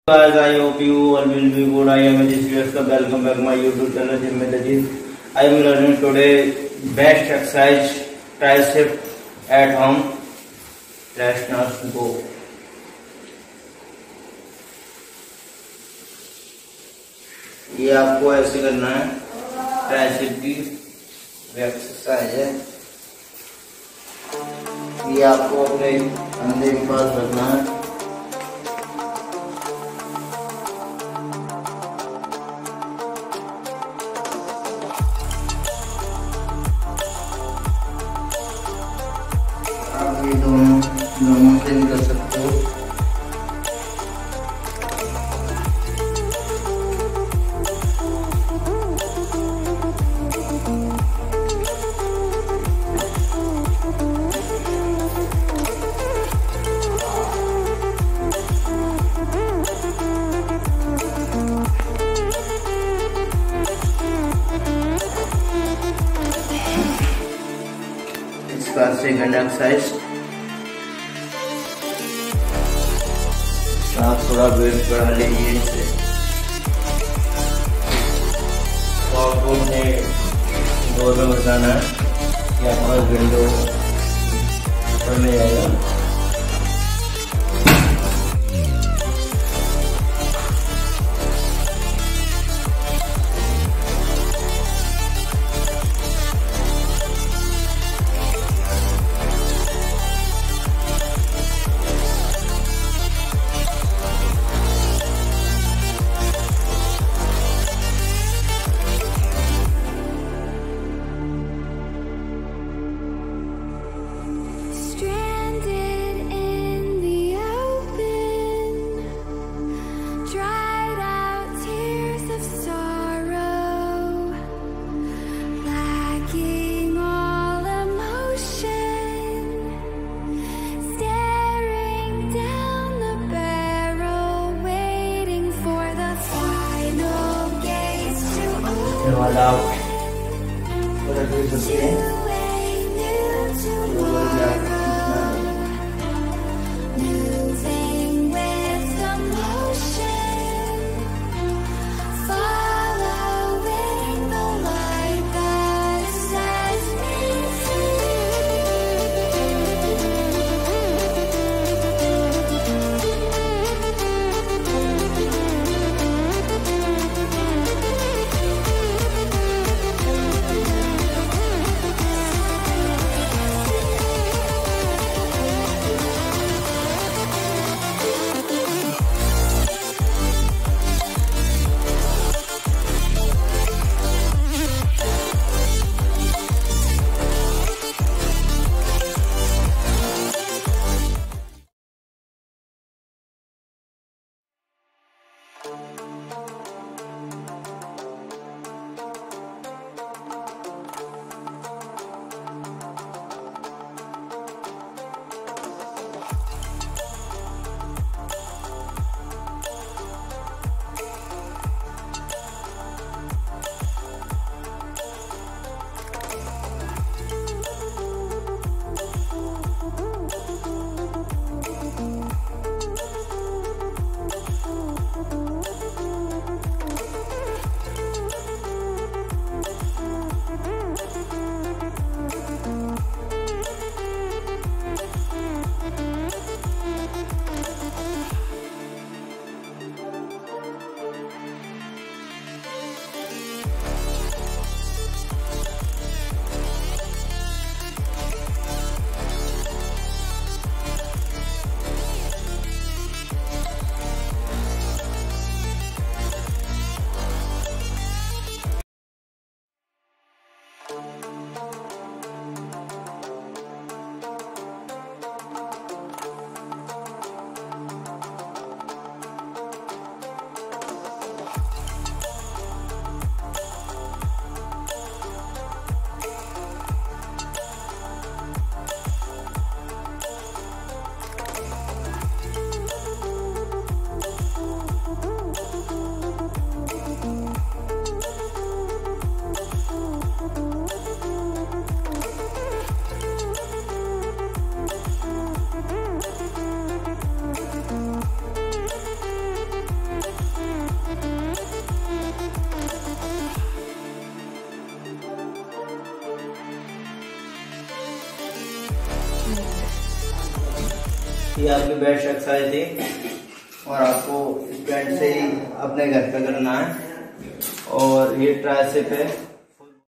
Guys, I hope you all will be good. I am Ajit Srivastav. Welcome back my YouTube channel. Gym with Ajit. I am learning today best exercise tricep at home. Let's go. ये आपको ऐसे करना है, tricep की exercise है। ये आपको अपने कंधे के पास रखना है। आप ये दोनों से भी कर सकते हो। इसका सेकंड एक्सरसाइज, आप थोड़ा वेट बढ़ा लीजिए इसे। तो आपको दौर में बताना है कि हमारा विंडो ऊपर में जाएगा। वाला सकते हैं। ये आपकी बेस्ट एक्सरसाइज थी और आपको इस बैंड से ही अपने घर पे करना है। और ये ट्राइसेप है।